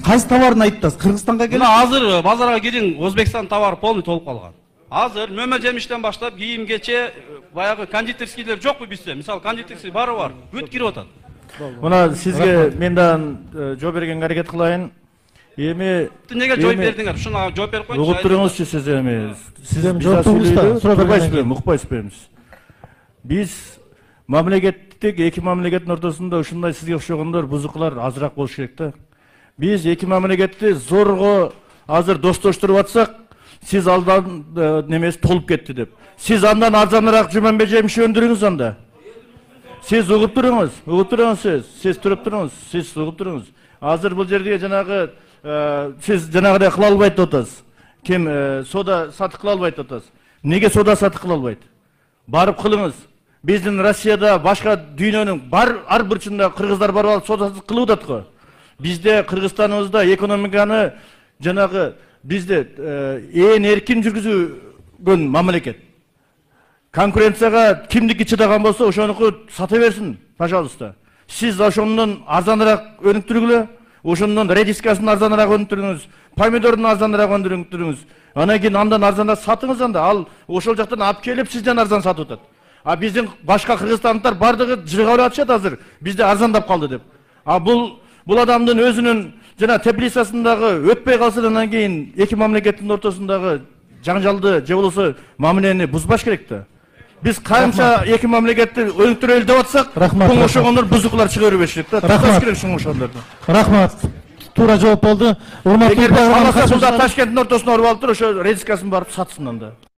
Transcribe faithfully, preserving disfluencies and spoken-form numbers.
Кайсы товарын айттыңыз? Кыргызстанга келип. Мына азыр базарга кириң, Өзбекстан товары полный толуп калган. Азыр мөмө жемиштен баштап кийим кече баягы кондитерскийлер жокпу бизде? Мисалы кондитерский бары бар, бүт кирип атат. Мына сизге мен дан жооп бергенге аракет кылайын. Эми неге жооп бердиңер? Ушуна жооп берип койчу. Угуп туруңузчу сиз эми. Сиз эми жооп туруңуз да, турбайсызбы, укпайсызбы? Биз мамлекеттик эки мамлекеттин ортосунда ушундай сизге окшогондор бузукулар азыраак болуш керек да. Биз эки мамлекетти зорго азыр достоштуруп атсак, сиз алдан немеси толуп кетти деп. Сиз андан арзаныраак Жуманбек жемиши өндүрүңүз анда. Сиз угуп туруңуз, угуп туруңуз сиз, сиз туруп туруңуз, сиз угуп туруңуз. Азыр бул жерде жанагы сиз жанагыдай кыла албайт деп атасыз. Ким сода сатып кыла албайт деп атасыз. Неге сода сатып кыла албайт? Барып кылыңыз. Биздин Россияда башка дүйнөнүн бар ар бурчунда кыргыздар барып алып сода кылып атат го. Бизде Кыргызстаныбызда экономиканы жанагы бизде ээн эркин жүргүзгөн мамлекет. Конкуренцияга кимдики чыдаган болсо ошонуку сата берсин, пожалуйста. Сиз ошондон арзаныраак өнүктүргүлө, ошондон редискасын арзаныраак өнүктүрүңүз, помидордун арзаныраак өнүктүрүңүз. Анан кийин андан арзаныраак сатыңыз анда. Ал ошол жактан алып келип сизден арзан сатып атат. А биздин башка кыргызстандыктар бардыгы жыргалап атышат азыр. Бизде арзандап калды деп. А бул бул адамдын өзүнүн жана теплицасындагы өтпөй калса андан кийин эки мамлекеттин ортосундагы жаңжалды же болбосо мамилени бузбаш керек да. Biz kança iki memlekette öldürüldü atsak, bu ошоңдор бузуклар чыга бербеш керек да. Такташ керек ушул ошондорду. Рахмат. Туура жооп болду. Урматтуу Эгер Ташкенттин ортосуна уруп алып туруп, ошо редискасын барып сатсын анда.